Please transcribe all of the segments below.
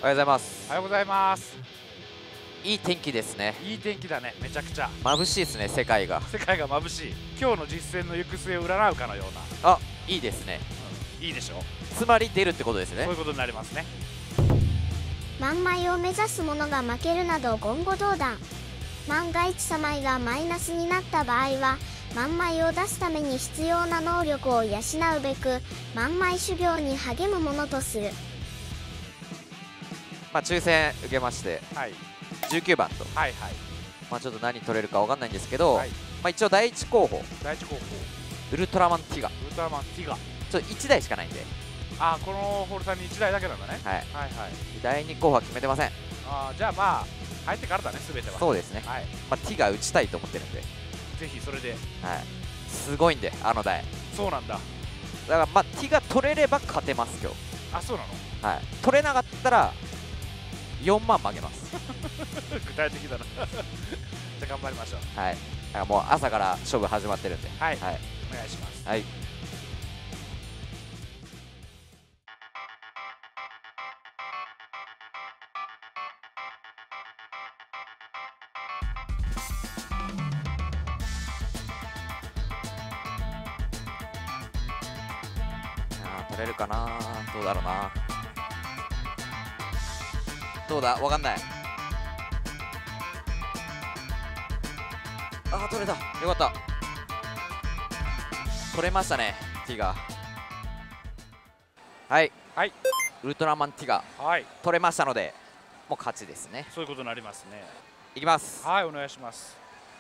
おはようございます。 おはようございます。 いい天気ですね。 いい天気だね、めちゃくちゃ。 眩しいですね、世界が。 世界が眩しい。今日の実戦の行く末を占うかのような。 あ、いいですね。 いいでしょう。 つまり出るってことですね。 そういうことになりますね。 満米を目指す者が負けるなど言語道断。万が一さ米がマイナスになった場合は、満米を出すために必要な能力を養うべく満米修行に励むものとする。 抽選受けまして、 はい。 19番と、 はいはい。 ちょっと何取れるかわかんないんですけど、 はい。 一応第一候補、 第一候補、 ウルトラマンティガ。 ウルトラマンティガ。 ちょっと1台しかないんで、 あ、このホールさんに1台だけなんだね。 はい。 はいはい。 第2候補は決めてません。 じゃあまあ、入ってからだね、すべては。 そうですね。 はい。 ティガ打ちたいと思ってるんで、 ぜひそれで。 はい。すごいんで、あの台。 そうなんだ。 だからティガ取れれば勝てます、今日。 あ、そうなの。 はい。取れなかったら、4万負けます。 具体的だな。じゃあ頑張りましょう。 はい。だからもう朝から勝負始まってるんで。 はい。 はい。 お願いします。 はい。取れるかな。どうだろうな。どうだ、わかんない。取れた。よかった。取れましたね、ティガ。はい。 はい。 ウルトラマンティガはい。 取れましたので、もう勝ちですね。 そういうことになりますね。 いきます。 はい、お願いします。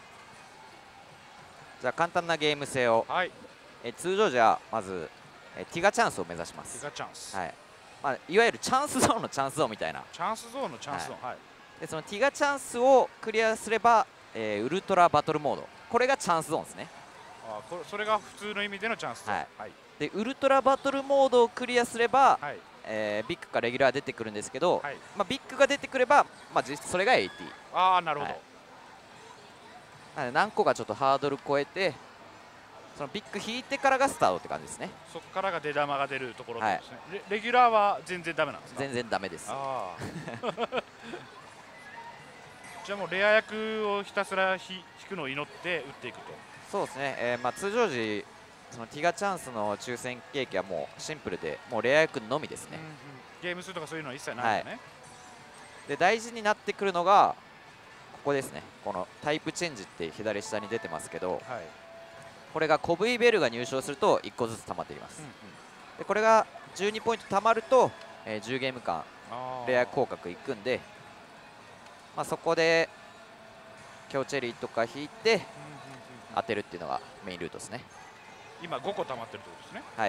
じゃあ簡単なゲーム性を。 はい。 通常時はまずティガチャンスを目指します。 ティガチャンス。 はい。いわゆるチャンスゾーンのチャンスゾーンみたいな。 チャンスゾーンのチャンスゾーン。はい。 でそのティガチャンスをクリアすれば、ウルトラバトルモード、これがチャンスゾーンですね。 それが普通の意味でのチャンスゾーン。はい。 でウルトラバトルモードをクリアすれば、 はい。 ビッグかレギュラー出てくるんですけど、 はい。 ビッグが出てくれば、実質それが AT。 なるほど。 なので何個かちょっとハードル超えて、そのビッグ引いてからがスタートって感じですね。 そこからが出玉が出るところですね。レギュラーは全然ダメなんですか？ 全然ダメです。 じゃあもうレア役をひたすら引くのを祈って打っていくと。 そうですね。通常時そのティガチャンスの抽選ケーキはもうシンプルで、もうレア役のみですね。 ゲーム数とかそういうのは一切ないんだね。 で大事になってくるのがここですね。このタイプチェンジって左下に出てますけど、これがコブイベルが入賞すると1個ずつ溜まっていきます。でこれが12ポイント溜まると、10ゲーム間レア降格いくんで、そこで強チェリーとか引いて当てるっていうのがメインルートですね。 今5個溜まってるってことですね。 はい。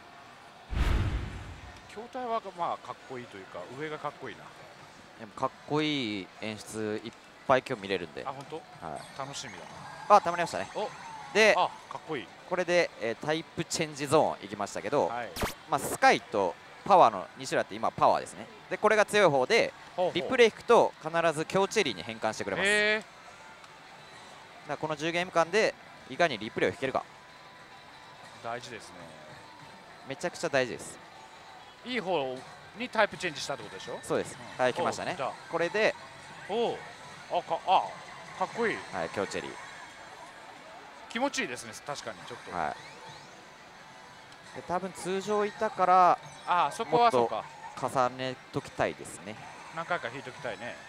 筐体はまあかっこいいというか、上がかっこいいな。 でもかっこいい演出いっぱい今日見れるんで。 本当？ はい。 楽しみだな。たまりましたね。で、 かっこいい。 これで、タイプチェンジゾーンいきましたけど、 はい。 スカイとパワーの2種類あって、今パワーですね。でこれが強い方で、リプレイ引くと必ず強チェリーに変換してくれます。だからこの10ゲーム間でいかにリプレイを引けるか、 大事ですね。 めちゃくちゃ大事です。 いい方にタイプチェンジしたってことでしょ？ そうです。はい、来ましたね。これでかっこいい。 はい、強チェリー気持ちいいですね。確かにちょっと。 はい。で多分通常いたからそこはそうか、 重ねときたいですね。 何回か引いときたいね。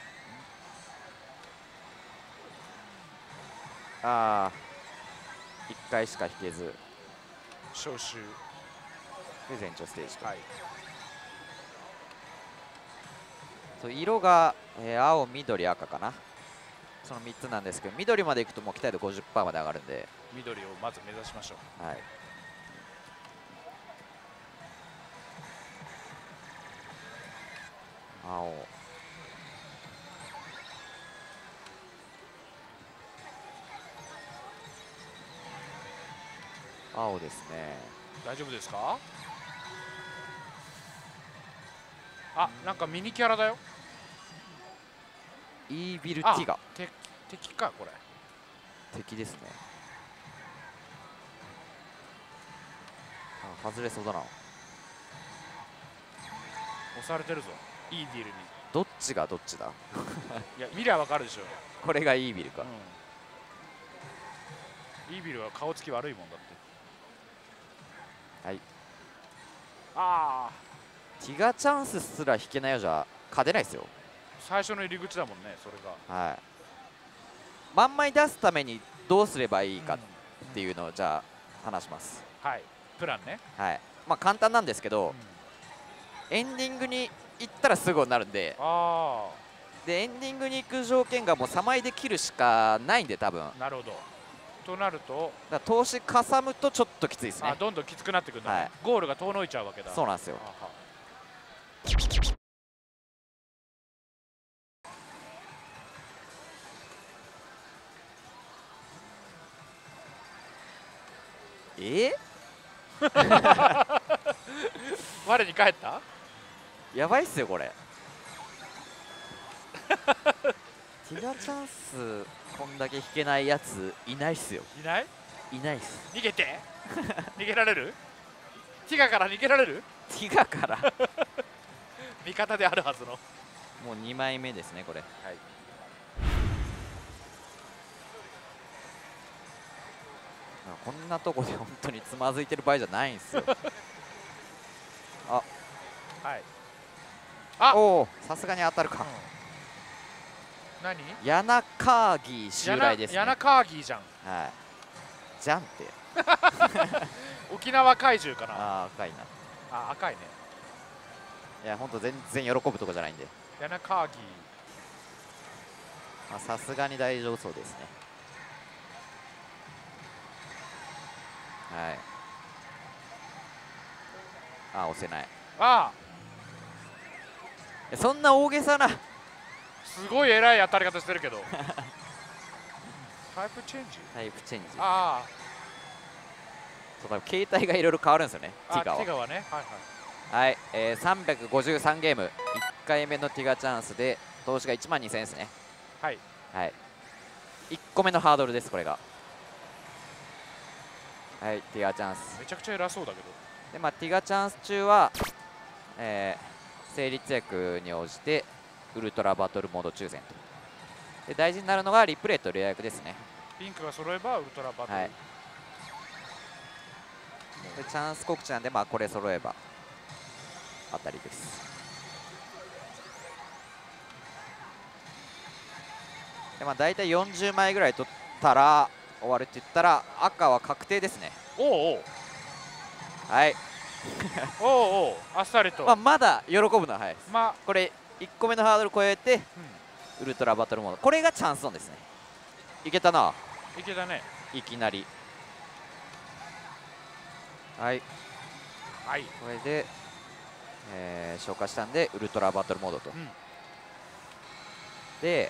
1回しか引けず招集で全長ステージと。 はい。 色が、青、緑、赤かな。その3つなんですけど、緑までいくともう期待度 50% まで上がるんで、 緑をまず目指しましょう。 はい。青ですね。 大丈夫ですか？なんかミニキャラだよ。 イービルティガ。 敵か、これ。 敵ですね。外れそうだな。 押されてるぞ。 いいディールに。 どっちがどっちだいや見りゃわかるでしょ。 これがイービルか、 イービルは顔つき悪いもんだって。 はい。 ああティガチャンスすら引けないようじゃ勝てないですよ。 最初の入り口だもんねそれが。 はい。万枚出すためにどうすればいいかっていうのをじゃあ話します。 はいプランね。 はい。まあ簡単なんですけど、エンディングに行ったらすぐになるんで、でエンディングに行く条件がもう3枚で切るしかないんで多分。 なるほど。となるとだから投資かさむとちょっときついですね。 どんどんきつくなってくるんだね、はい、ゴールが遠のいちゃうわけだ。 そうなんですよ。 我に帰った。 やばいっすよこれティガチャンスこんだけ引けないやついないっすよ。 いないいないっす。 逃げて逃げられる。ティガから逃げられる。 ティガから味方であるはずの。 もう2枚目ですねこれ。はい。こんなとこで本当につまずいてる場合じゃないんですよあ、 はい。あ、 おお、さすがに当たるか、 何ヤナカーギー襲来ですね。 ヤナカーギーじゃん。 はい。じゃんって沖縄怪獣かな。 あ、赤いな。 あ、赤いね。 いや、ほんと全然喜ぶとこじゃないんで。 ヤナカーギーさすがに大丈夫そうですね。はい。あ、押せない。 ああ、そんな大げさなすごい偉い当たり方してるけどタイプチェンジ。 タイプチェンジ。 ああ、 そう、携帯がいろいろ変わるんですよね。ティガは。 ティガはね。はいはい、353ゲーム、1回目のティガチャンスで投資が1万2000円ですね。 はい、 はい、1個目のハードルです、これが。はい、ティガチャンス。 めちゃくちゃ偉そうだけど。 で、まあ、ティガチャンス中は、成立役に応じてウルトラバトルモード抽選と。で、大事になるのがリプレイとレア役ですね。 ピンクが揃えばウルトラバトル。 はい、でチャンス告知なんで、まあ、これ揃えば当たりです。で、まあ、大体40枚ぐらい取ったら終わるって言ったら赤は確定ですね。 おうおう、 はいおうおう、あっさりと。 まあ、まだ喜ぶのは早いです。 まあ、 これ1個目のハードル超えて、ウルトラバトルモード、これがチャンスゾーンですね。いけたな。 いけたね。 いきなり。はいはい、 これで、消化したんでウルトラバトルモードと、で、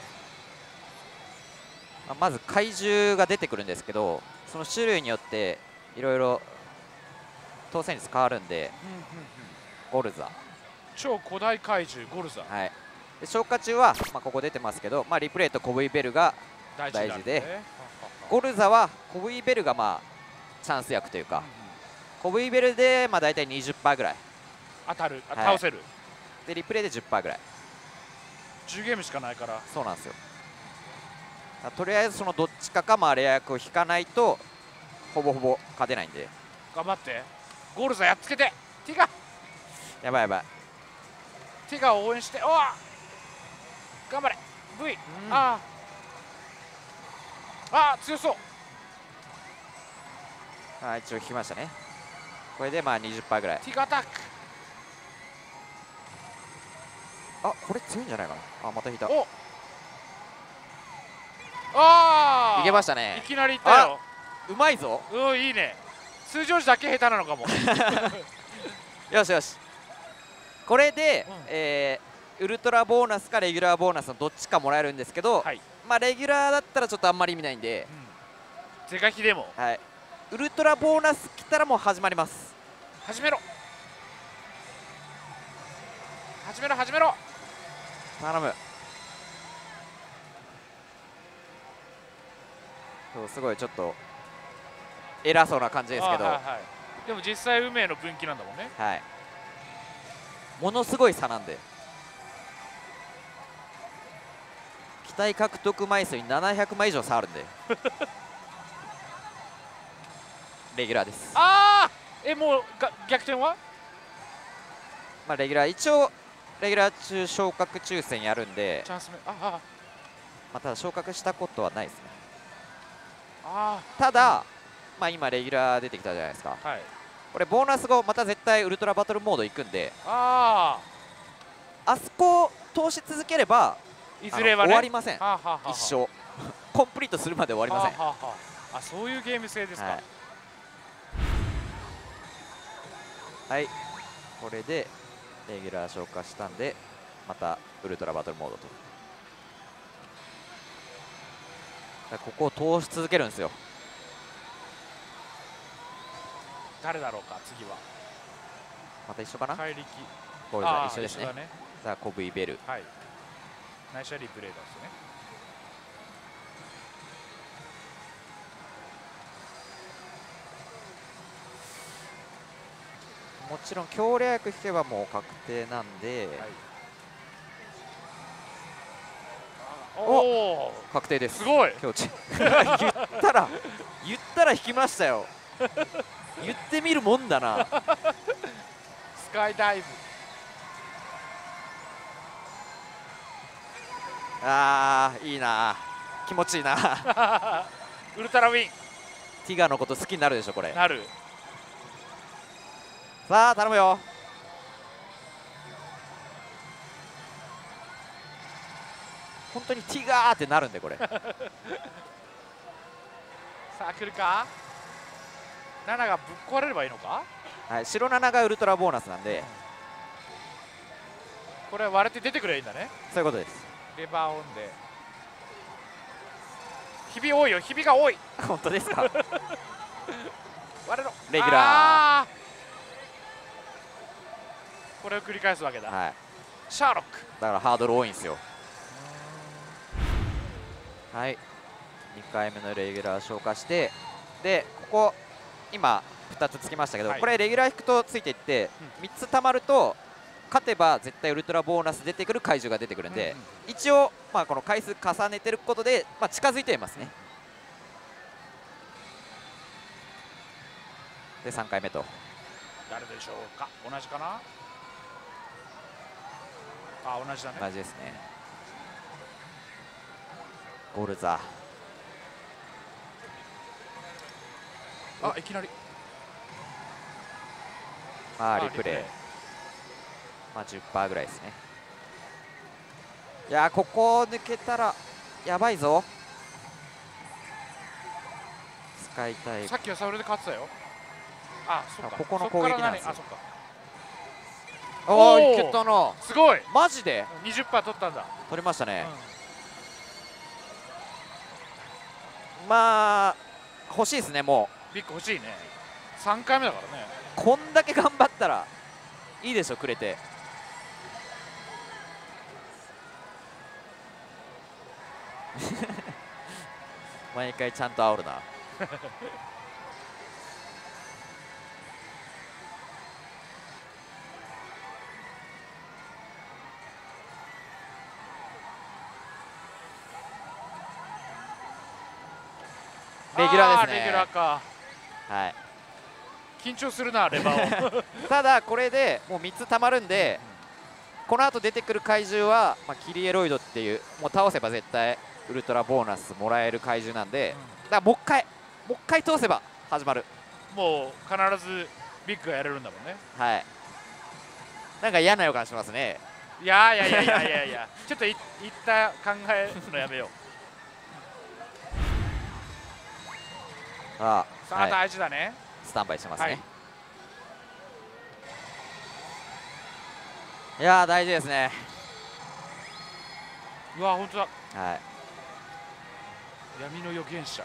まず怪獣が出てくるんですけど、その種類によっていろいろ当選率変わるんで、ゴルザ、 超古代怪獣ゴルザ、 はい、で消化中は、まあ、ここ出てますけど、まあ、リプレイとコブイベルが大事で、ゴルザはコブイベルがまあチャンス役というか、コブイベルでまあ大体 20% ぐらい当たる、倒せる、 でリプレイで 10% ぐらい。 10ゲームしかないから。 そうなんですよ。とりあえずそのどっちかか、まあ、レア役を引かないとほぼほぼ勝てないんで。 頑張って、ゴルザやっつけて。ティガ、 やばいやばい、 ティガを応援して。おわ、頑張れ V、ああ強そう。 あ、一応引きましたね。これでまあ 20% ぐらい。 ティガアタック。 あ、これ強いんじゃないかな。あ、また引いた。 お、ああ、 いけましたね。 いきなりいったよ。 うまいぞ。 うん、いいね。通常時だけ下手なのかもよしよし、これで、ウルトラボーナスかレギュラーボーナスのどっちかもらえるんですけど、まあレギュラーだったらちょっとあんまり意味ないんで、 是が非でも、 はい、ウルトラボーナス来たらもう始まります。 始めろ始めろ始めろ、 頼む。そう、すごいちょっと偉そうな感じですけど、 でも実際運命の分岐なんだもんね。 はい、ものすごい差なんで。 機体獲得枚数に700枚以上差あるんでレギュラーです。 ああ、もう逆転は、 まあレギュラー、一応レギュラー中昇格抽選やるんで、 チャンス目、 まあ、ただ昇格したことはないですね。 あただ、まあ今レギュラー出てきたじゃないですか。 はい、 これボーナス後また絶対ウルトラバトルモード行くんで、 ああそこを通し続ければいずれはね終わりません。 はあはあはあ、 一生コンプリートするまで終わりません。 はあはあはあ、そういうゲーム性ですか。 はい、はい、これでレギュラー消化したんでまたウルトラバトルモードと。だからここを通し続けるんですよ。 誰だろうか次は。 また一緒かな。 怪力ゴールザ一緒ですね。 一緒だね。 さあコブイベル、 はい、内緒リプレイだですね。 もちろん強略引けばもう確定なんで、 はい、おお確定です。 すごい境地言ったら引きましたよ言ってみるもんだなスカイダイブ、 いいな、気持ちいいなウルトラウィン、 ティガのこと好きになるでしょこれ。 なる。 さあ頼むよ。本当にティガーってなるんでこれさあ来るか。7がぶっ壊れればいいのか。 はい、白7がウルトラボーナスなんで、 これ割れて出てくればいいんだね。 そういうことです。 レバーオンでひび多いよ、ひびが多い本当ですか割れろレギュラー、 これを繰り返すわけだ。 はい、 シャーロックだからハードル多いんですよ。はい、2回目のレギュラー消化して、でここ今2つつきましたけど、 はい、 これレギュラー引くとついていって、3つたまると勝てば絶対ウルトラボーナス出てくる怪獣が出てくるんで、一応、まあ、この回数重ねてることで、まあ、近づいていますね。で3回目と誰でしょうか。同じかな。同じだね。 同じですね。ゴールザいきなりリプレイ、まあ、10% ぐらいですね。いやーここ抜けたらやばいぞ。使いたい。 さっきはそれで勝ってたよ。そっか、 ここの攻撃なんですよ。 そっか。 おーいけたな。 すごい、 マジで 20% 取ったんだ。 取りましたね。まあ欲しいですね。もビッグ欲しいね。3回目だからね。 うこんだけ頑張ったらいいでしょくれて毎回ちゃんと煽るなレギュラーですね。 レギュラーか。 はい、 緊張するなレバーをただこれでもう3つたまるんで、この後出てくる怪獣は、まあ、キリエロイドっていうもう倒せば絶対ウルトラボーナスもらえる怪獣なんで、だからもう一回通せば始まる。 もう必ずビッグがやれるんだもんね。 はい、なんか嫌な予感しますね。 いやちょっと言った考えるのやめようさあ、 はい、 大事だね。 スタンバイしてますね。 はい、 いやー大事ですね。 うわ本当だ。 はい、 闇の預言者、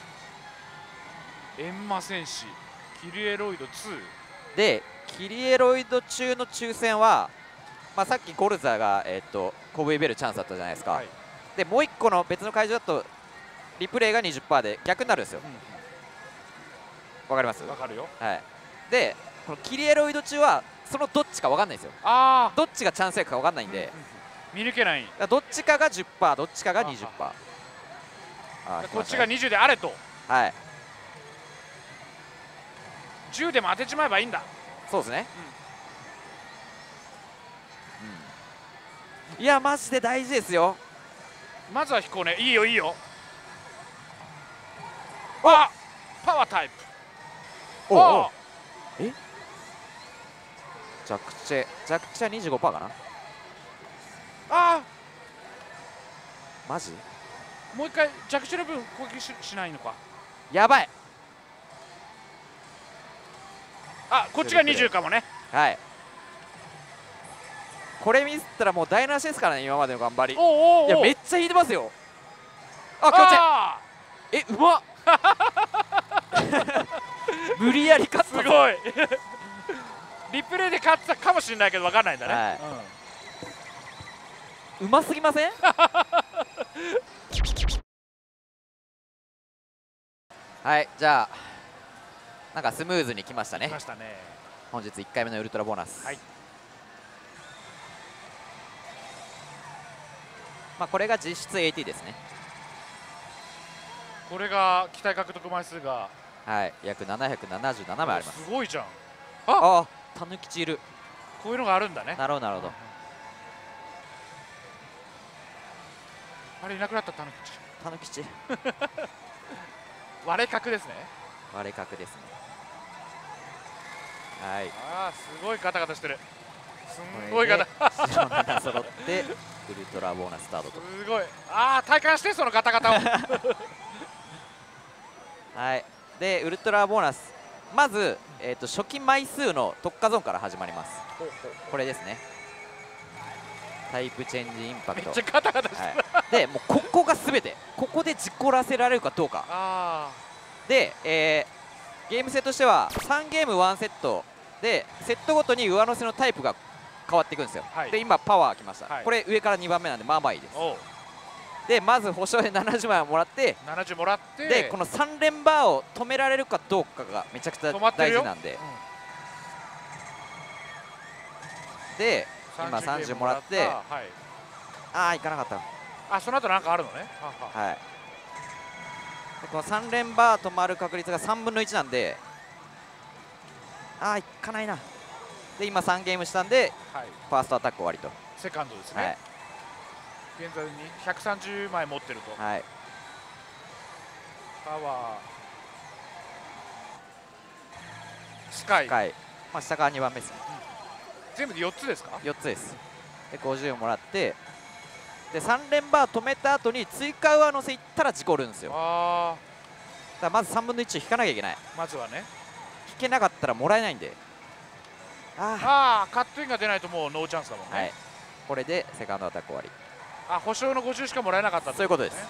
エンマ戦士、キリエロイド2 でキリエロイド中の抽選は、まあ、さっきゴルザが、コブイベルチャンスだったじゃないですか。でもう1個の別の会場だとリプレイが 20% で逆になるんですよ。わかります？ わかるよ。 はい、でこのキリエロイド中はそのどっちかわかんないんですよ。どっちがチャンス役かわかんないんで、 見抜けない。 どっちかが 10%、どっちかが 20%。 こっちが20であれと。 はい、 10でも当てちまえばいいんだ。 そうですね。いやマジで大事ですよ。 まずは飛行ね。いいよいいよ。あ、パワータイプ。 おお、え、弱地 25% かな。 あマジあ、もう一回弱地の分攻撃しないのか。 やばい。 あ、こっちが20かもね。 はい、これミスったらもう台無しですからね、今までの頑張り。 おおおお、 いやめっちゃ引いてますよ。あ、気持ちいい。うまっ無理やり勝った。 すごいリプレイで勝ってたかもしれないけど分かんないんだね。 はい、うますぎませんはい、じゃあなんかスムーズに来ましたね。 来ましたね。 本日1回目のウルトラボーナス。 はい、 まあこれが実質 AT ですね。 これが機体獲得枚数が、 はい、約777枚あります。 すごいじゃん。 あ、タヌキチいる。 こういうのがあるんだね。 なるほどなるほど。 あれいなくなったタヌキチ。 タヌキチ割れ角ですね。 割れ角ですね。はい、 ああ、すごいガタガタしてる。すんごいガタ白7揃ってウルトラボーナススタートと。 すごい。ああ、体感してそのガタガタをはい、でウルトラボーナス、まず、初期枚数の特化ゾーンから始まります。これですね。タイプチェンジインパクト。 めっちゃガタガタしてる、 はい、でもうここが全て、ここで事故らせられるかどうか。 あで、ゲーム性としては3ゲーム1セットでセットごとに上乗せのタイプが変わっていくんですよ。 はい、 で今パワーきました、 はい、 これ上から2番目なんでまあまあいいです。 おう、 でまず保証で70枚をもらって、 70もらって、 でこの3連バーを止められるかどうかがめちゃくちゃ大事なんで、で今30もらって、 はい、 ああいかなかった。 あ、その後なんかあるのね。 はい、でこの3連バー止まる確率が3分の1なんで、ああいかないな。で今3ゲームしたんで、 はい、 ファーストアタック終わりと。 セカンドですね、 はい、 現在に130枚持ってると。 はい、 パワースカイ、 まあ、下から2番目ですね。 全部で4つですか。 4つです。で50もらって、で3連バー止めた後に追加上乗せいったら事故るんですよ。 あだからまず3分の1を引かなきゃいけない。 まずはね。 引けなかったらもらえないんで、 ああ、カットインが出ないともうノーチャンスだもんね。 はい、これでセカンドアタック終わり。 あ、保証の50しかもらえなかったってそういうことです。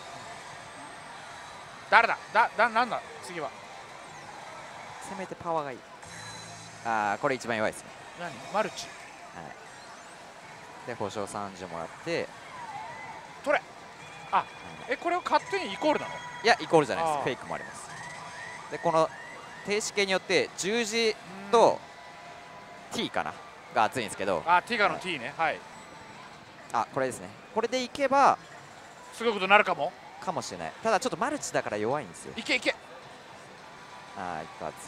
誰だなんだ次は。 せめてパワーがいい。ああこれ一番弱いですね。 何マルチ。 はい、で保証30もらって、 取れ。あ、これを勝手にイコールなの。 いやイコールじゃないです。フェイクもあります。でこの停止系によって十字と T かなが熱いんですけど、 あ、ティガの T ね。はい、 あこれですね。これでいけばすごいことになるかもしれない。ただちょっとマルチだから弱いんですよ。 いけいけ。 ああ一発、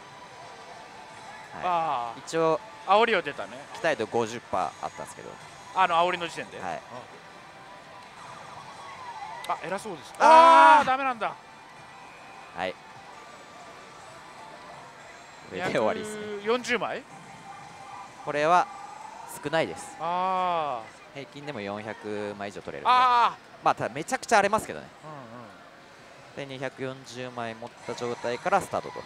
ああ、 一応煽りを出たね。 期待度 50% あったんですけど、 煽りの時点で。 はい、 あ、偉そうです。ああ、ダメなんだ。 はい、これで終わりですね。 40枚。 これは少ないです。 ああ、 平均でも400枚以上取れるんで、 ああ、 まあただめちゃくちゃ荒れますけどね。 うんうん、 で240枚持った状態からスタートと。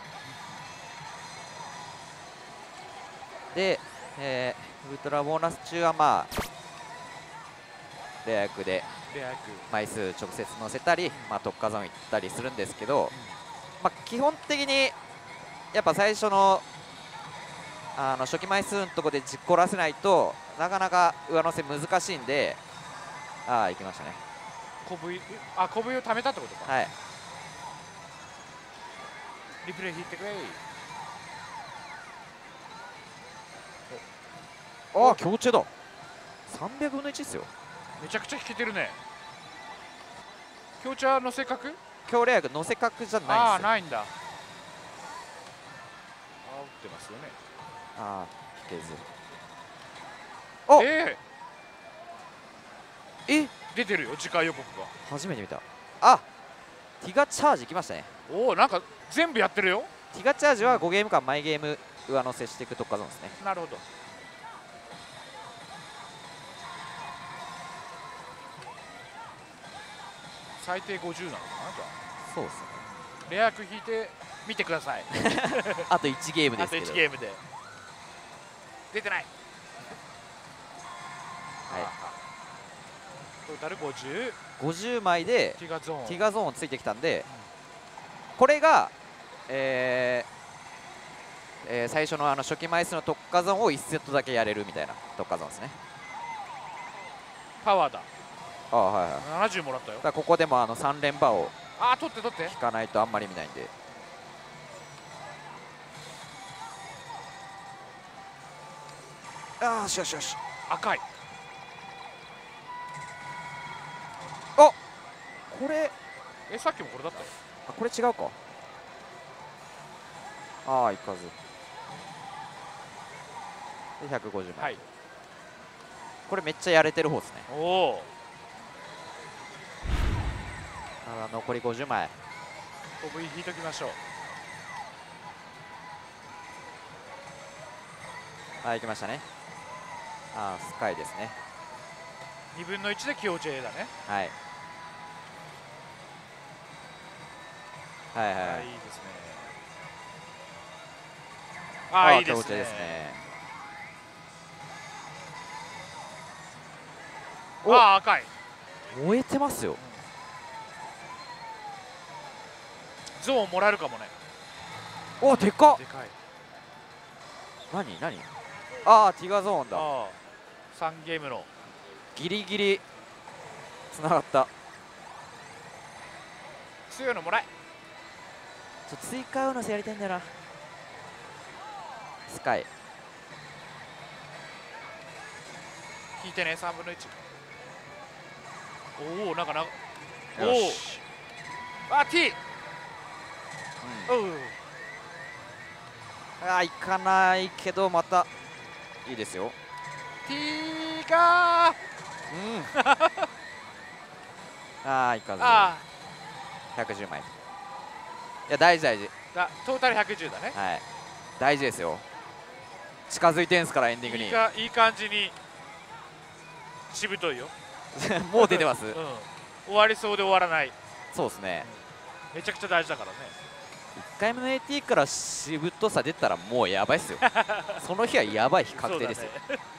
で、ウルトラボーナス中はまあレア役で枚数直接乗せたり、まあ、特化ゾーン行ったりするんですけど、まあ、基本的にやっぱ最初の初期枚数のところで実行らせないとなかなか上乗せ難しいんで、行きましたね。 小笛、小笛を貯めたってことか。 はい、 リプレイ引いてくれ。 ああ強中だ。300分の1ですよ。 めちゃくちゃ引けてるね。強茶のせ角？ 強レアが乗せ角じゃないんですよ。 ああ、ないんだ。あ、打ってますよね。 ああ、引けず。お出てるよ、次回予告が。 初めて見た。あ、ティガチャージきましたね。 おお、なんか全部やってるよ。 ティガチャージは5ゲーム間毎ゲーム上乗せしていく特化ゾーンですね。 なるほど。最低50なのかな、じゃあ。 そうですね。 レア役引いて見てください。 あと1ゲームであとすけど。 1ゲームで。出てない。 はい。 トータル50。 50枚でティガゾーン。 ティガゾーンついてきたんで、これが、最初の初期枚数の特化ゾーンを1セットだけやれるみたいな特化ゾーンですね。 パワーだ。 ああ、はいはい。 70もらったよ。 だからここでも3連覇をああ、取って取って。 引かないとあんまり見ないんで。ああ、よしよし。 赤い。 あ、これさっきもこれだったよ。 あ、これ違うか。ああ、いかずで150枚、 はい、 これめっちゃやれてる方ですね。 おお、 残り50枚。 コブイ引いときましょう。 はい、行きましたね。ああ、スカイですね。 2分の1で強 J だね。 はい、はいはいはい、 いいですね。ああ、いいですね。 強 J ですね。 ああ、赤い。 燃えてますよ。 ゾーンもらえるかもね。 お、でかっ。 でかい。 何ああ、ティガゾーンだ。 ああ、3ゲームのギリギリつながった。 強いのもらえ。 追加ウノスやりたいんだよな。スカイ引いてね、3分の1。おお、なんかな、 よし。 おお、あ、T。おう、 ああ、いかないけどまたいいですよ。 T がああ、いかず。 あ 110枚。いや、大事大事。 あ、トータル110だね。 はい、大事ですよ。近づいてんすから、エンディングに。 いい感じにしぶといよ。 もう出てます。 うん、終わりそうで終わらない。 そうですね。 めちゃくちゃ大事だからね。 1回目の AT からしぶとさ出たらもうやばいっすよ。その日はやばい日確定ですよ。 そうだね。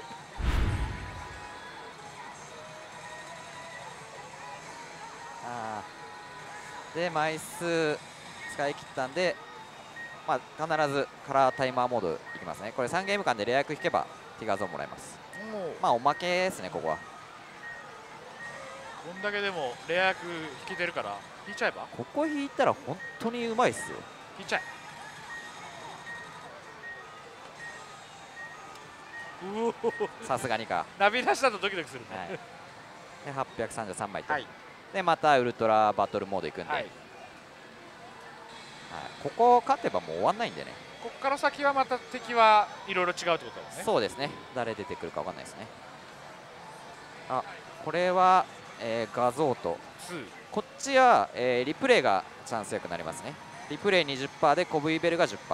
あーで、枚数使い切ったんで、まあ、必ずカラータイマーモードいきますね。これ3ゲーム間でレア役引けばティガーゾーンもらえます。 もうまあおまけですね、ここは。 こんだけでもレア役引けてるから引いちゃえば。 ここ引いたら本当にうまいっすよ。 引いちゃえ。うお、 さすがにか。 ナビ出したとドキドキするね。 はい、で833枚と、 はい、 でまたウルトラバトルモードいくんで、 はい、 ここ勝てばもう終わんないんでね。 こっから先はまた敵はいろいろ違うってことだもんね。 そうですね、誰出てくるか分かんないですね。あ、これは、画像とこっちは、リプレイがチャンスよくなりますね。リプレイ 20% でコブイベルが 10%。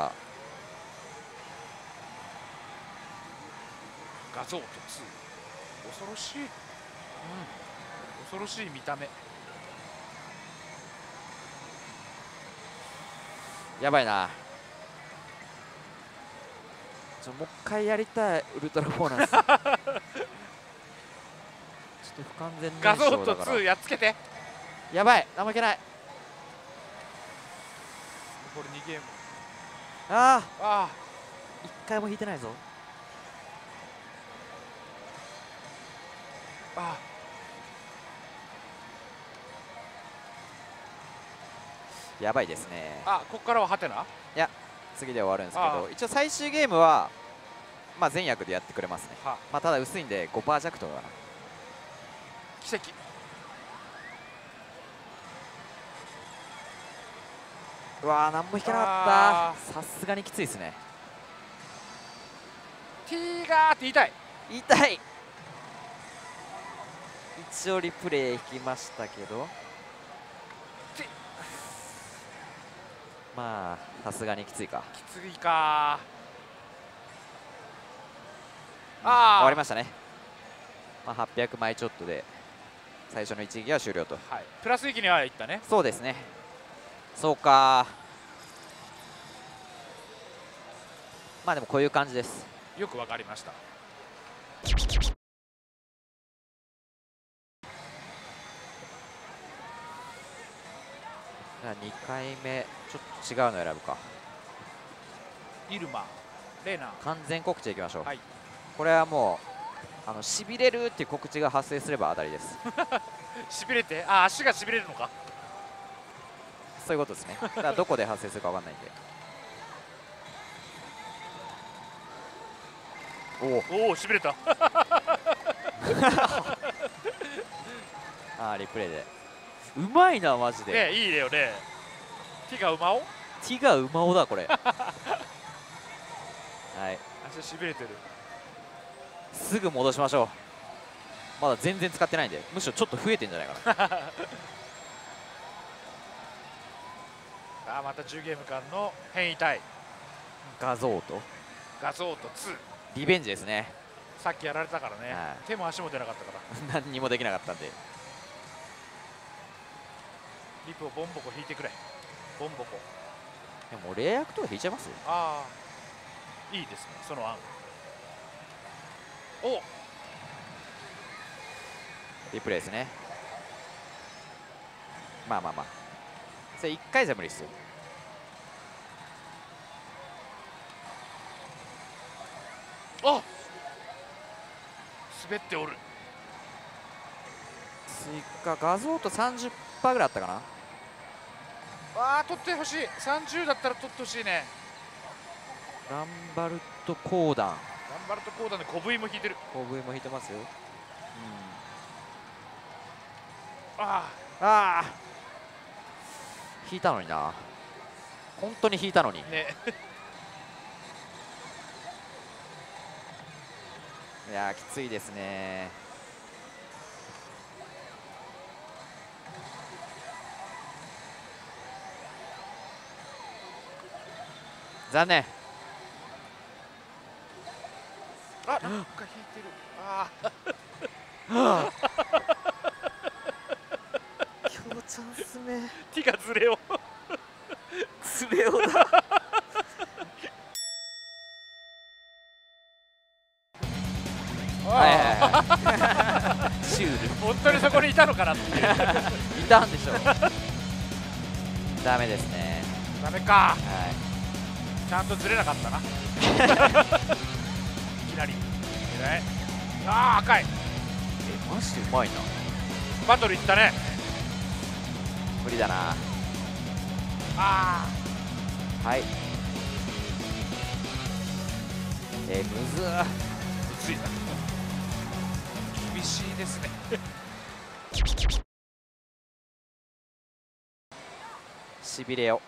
画像と2、恐ろしい、恐ろしい見た目。 やばいな。もう一回やりたい、ウルトラフォーナンス。ちょっと不完全燃画像と焼だから。 2やっつけて。 やばい、怠けない。 これ2ゲーム。 ああ、 ああ、 1回も引いてないぞ。 あやばいですね。 あ、ここからはハテナ。 いや、次で終わるんですけあど、一応最終ゲームは、まあ、全役でやってくれますね。 はまあ、ただ薄いんで5%弱とかかな。 奇跡。 うわー、何も引けなかった。さすがにきついですね。 ティーガーって言いたい。 痛い。一応リプレイ引きましたけど、まあさすがにきついか。 きついか。 終わりましたね。まあ、800枚ちょっとで最初の一撃は終了と。 はい、プラス域にはいったね。 そうですね。そうか。まあでもこういう感じです。 よくわかりました。 2回目ちょっと違うの選ぶか。 イルマ、レーナ。 完全告知いきましょう。 はい、 これはもうしびれるっていう告知が発生すれば当たりです。 しびれて、あ、足がしびれるのか。 そういうことですね。だからどこで発生するかわかんないんで。 おお、しびれた。 あー、リプレイでうまいなマジで。 ね、いいよね。ティが馬を。 ティが馬尾だこれ。はい、 足しびれてる。 すぐ戻しましょう。まだ全然使ってないんで、むしろちょっと増えてんじゃないかな。 あ、また10ゲーム間の変異体画像と画像と2。 リベンジですね。 さっきやられたからね、 はい、 手も足も出なかったから何にもできなかったんで。 リプをボンボコ引いてくれ。ボンボコ。 でもレイアクとか引いちゃいます。 ああ、いいですね、その案。お、 リプレイですね。まあまあまあ、それ1回じゃ無理ですよ。 あ、滑っておる。 追加画像と 30% ぐらいあったかな。 ああ、取ってほしい。30だったら取ってほしいね。 ランバルト講談、 頑張るとこうだね。小 V も引いてる。 小 V も引いてますよ。 あああ、引いたのにな。本当に引いたのに。 ね。 いやー、きついですね。残念。 あ、なんか引いてる。ああ。 今日チャンス目。 ティがずれを。 ズレオだ。はいはいはい。シュール。 本当にそこにいたのかなっていう。 いたんでしょう。ダメですね。 ダメか。 はい。 ちゃんとずれなかったな。いきなり。偉い。ああ、赤い。 マジでうまいな。 バトルいったね。 無理だな。 あはい。むずー。 あ、ついた。厳しいですね。 しびれよ。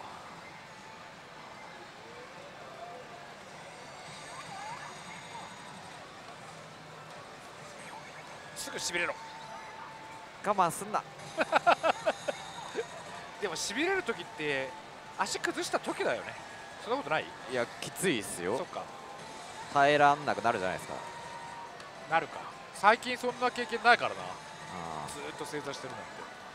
すぐしびれろ。 我慢すんな。 でもしびれる時って足崩した時だよね。そんなことない？ いや、きついっすよ。 そっか。 耐えらんなくなるじゃないですか。 なるか。最近そんな経験ないからな。 あずーっと正座してるなんて。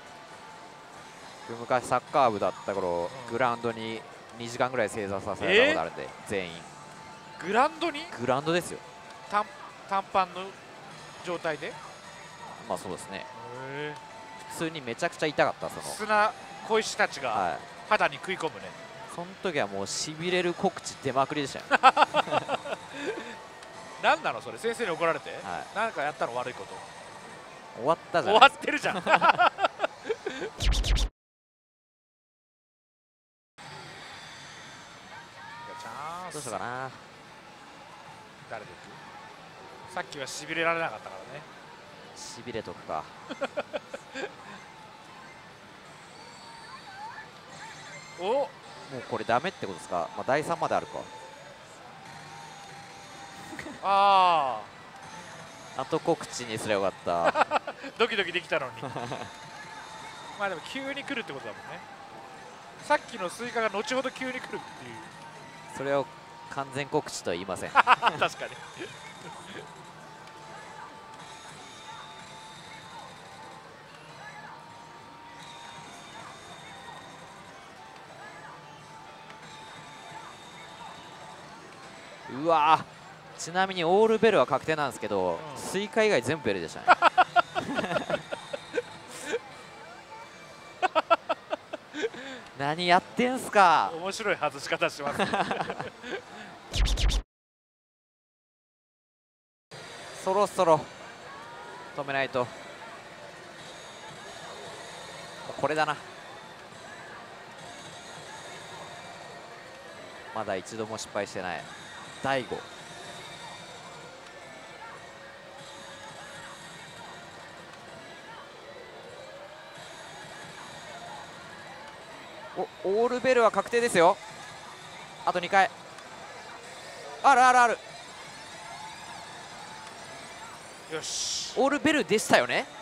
昔サッカー部だった頃、 うん、 グラウンドに2時間ぐらい正座させられたことあるんで、全員。 グラウンドにグラウンドですよ。 短パンの状態で。 まあそうですね。 へ普通にめちゃくちゃ痛かった。その砂小石たちがはい、 肌に食い込むね。 その時はもうしびれる告知出まくりでしたよ。 何なのそれ。先生に怒られて、 はなんかやったの悪いこと。 終わったじゃ終ないですか。 わってるじゃん。 どうしようかな。 誰でいく？さっきはしびれられなかったからね。 しびれとくか。 お、 もうこれダメってことですか。まあ、第3まであるか。 あ後告知にすればよかった。 あドキドキできたのにまあでも急に来るってことだもんね。さっきのスイカが後ほど急に来るっていうそれを完全告知とは言いません。 確かにうわー、ちなみにオールベルは確定なんですけど、スイカ以外全部ベルでしたね。何やってんすか。 面白い外し方しますねそろそろ止めないと。もうこれだな。まだ一度も失敗してない大悟。オールベルは確定ですよ。あと2回あるあるある。 よし、 オールベルでしたよね。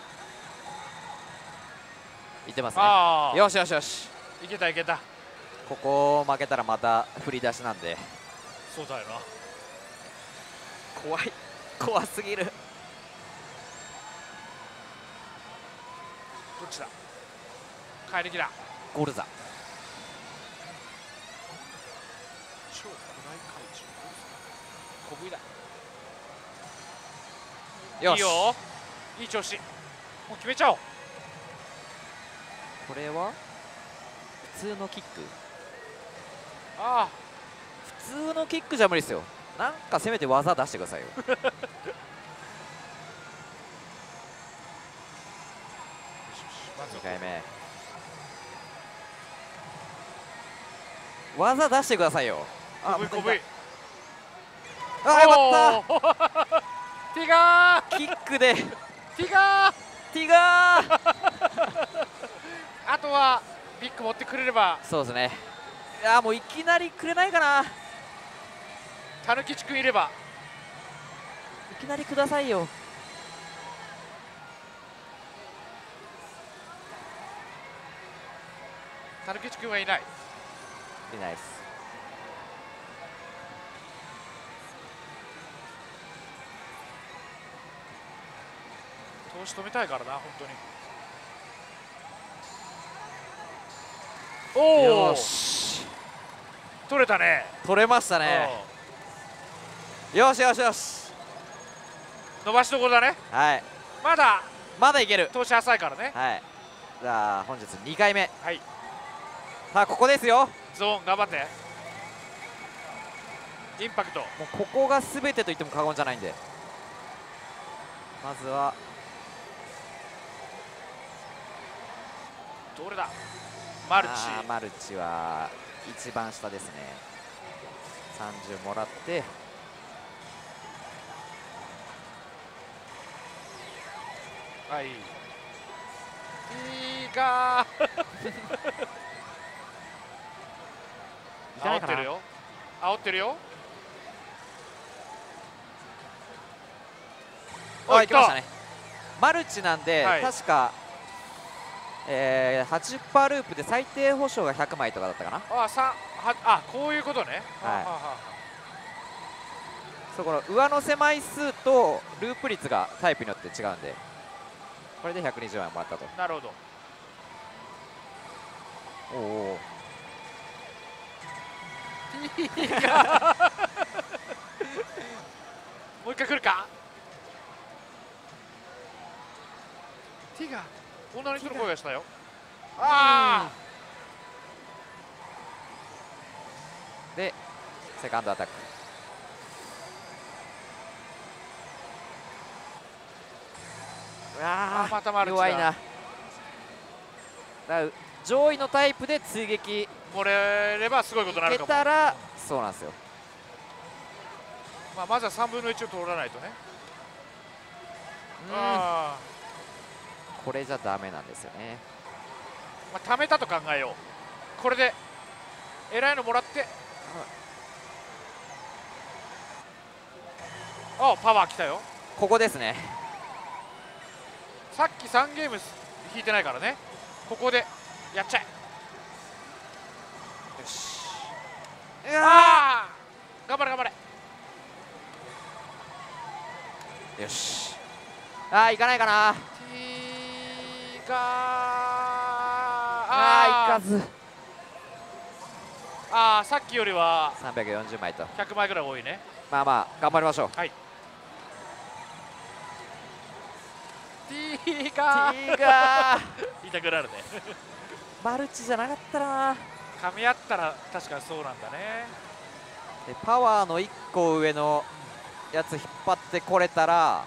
いってますね。 ああよしよしよし。 いけたいけた。 ここ負けたらまた振り出しなんでそうだよな。 怖い。怖すぎる。 どっちだ。怪力だ。 ゴルザ。 超古代怪獣小食いだ。 よし。 いいよ、いい調子。もう決めちゃおう。 これは普通のキック。 ああ普通のキックじゃ無理ですよ。なんかせめて技出してくださいよ。2回目技出してくださいよ。 小食い小食い。 あ、よかっティガーた。キックでティガーティガー。 あとはビッグ持ってくれれば。 そうですね。いやもういきなりくれないかな。 たぬきちくんいれば。 いきなりくださいよ。 たぬきちくんはいない。 いないです。 投資止めたいからな本当に。おおよし取れたね。 取れましたね。よしよしよし。 伸ばしどころだね。 はい、 まだまだいける。 投資浅いからね。 はい、じゃあ本日2回目。 はい、 さあここですよ。 ゾーン頑張って。インパクト。 もうここが全てと言っても過言じゃないんで、まずはどれだ。マルチ。 マルチは一番下ですね。30もらってはい。いいか煽ってるよ。煽ってるよ。 あ、いきましたね。マルチなんで、 はい、 確か、80% ループで最低保証が100枚とかだったかな。 こういうことね。 そう、この上乗せ枚数とループ率がタイプによって違うんで、これで120枚もらったと。 なるほど。 おお。 もう一回来るか。ティガ女の人の声がしたよ。ああ。 でセカンドアタック。うわまたマルチだ。 弱いな。だ上位のタイプで追撃漏れればすごいことになるかも。 いけたらそうなんですよ。 まずは3分の1を通らないとね。 これじゃダメなんですよね。 まあ、貯めたと考えよう。これで偉いのもらって、あ、パワー来たよ。 ここですね。 さっき3ゲーム引いてないからね。ここでやっちゃえ。よし。ああ、頑張れ頑張れ。 よし。ああ、いかないかな。ああ、いかず。 ああ、さっきよりは 340枚と 100枚ぐらい多いね。 まあまあ頑張りましょう。 はい。ティーガー痛くなるね。 マルチじゃなかったな。 噛み合ったら確かにそうなんだね。 でパワーの1個上のやつ引っ張ってこれたら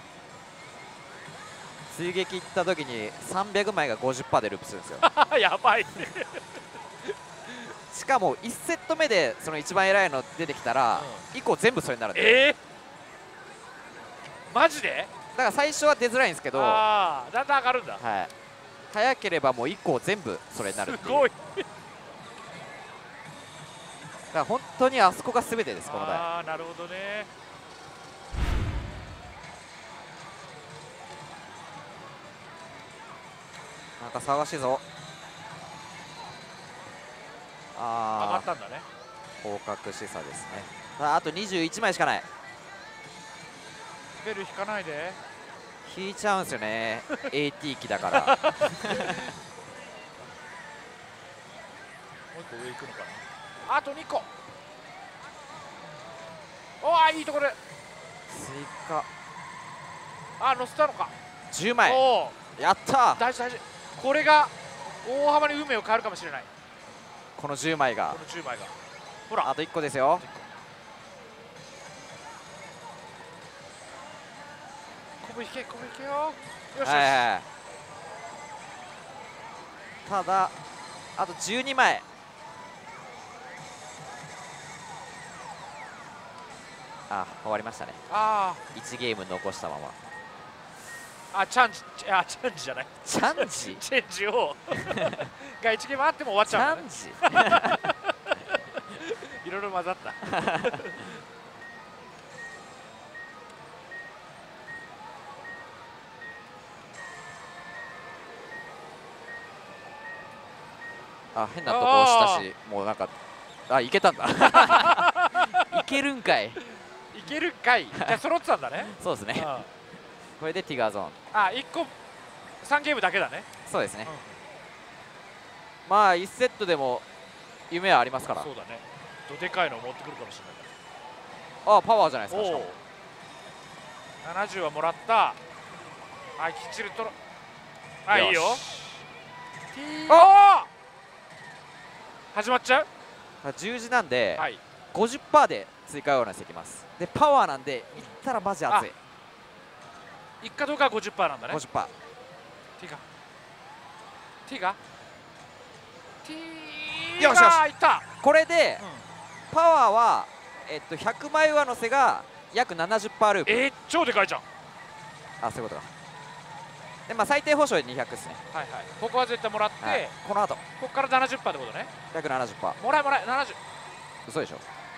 追撃いった時に300枚が 50% でループするんですよ。 やばい。 しかも1セット目でその一番偉いの出てきたら、以降全部それになるんで。 マジで？ だから最初は出づらいんですけど、 だんだん上がるんだ。 はい、早ければもう以降全部それになるっていう。 すごい。 だから本当にあそこが全てです、この台。 ああ、なるほどね。 なんか騒がしいぞ。ああ、 上がったんだね。 広角示唆ですね。あと21枚しかない。 ベル引かないで。 引いちゃうんですよね。AT 機だから。もう一個上行くのかな。あと2個。おー、いいところで追加。 あ、乗せたのか。 10枚。 おー、 やったー。 大事大事。これが大幅に運命を変えるかもしれない。 この10枚が。 この10枚が。ほら、 あと1個ですよ。 こぶ引け、こぶ引けよ。よしよし。 ただあと12枚。あ、終わりましたね。 あ 1ゲーム残したまま。 あ、チャンジじゃない。 チャンジチェンジをが1ゲームあっても終わっちゃうんだね。 チャンジいろいろ混ざった。 あ、変なとこ押したし、もうなんか、あ、いけたんだ。いけるんかい。 いけるんかい。じゃあ揃ってたんだね。 そうですね。これでティガーゾーン。 あ、1個3ゲームだけだね。 そうですね。まあ1セットでも夢はありますから。 そうだね。どでかいのを持ってくるかもしれない。 あ、パワーじゃないですか。しかも 70はもらった。あ、きっちりとろ。あ、いいよ。あ、始まっちゃう。 十字なんで、 はい、 50% で追加オーナーしていきます。でパワーなんでいったらマジ熱い。 いくかどうかは 50% なんだね。 50%。 ティガよしよし、 いった。 これで、パワーは、100枚上乗せが約 70% ループ。 超でかいじゃん。 あ、そういうことか。で、まあ、最低保証で200ですね。 はいはい。ここは絶対もらって、はい、 この後ここから 70% ってことね。 約 70%。 もらえ70。 嘘でしょ。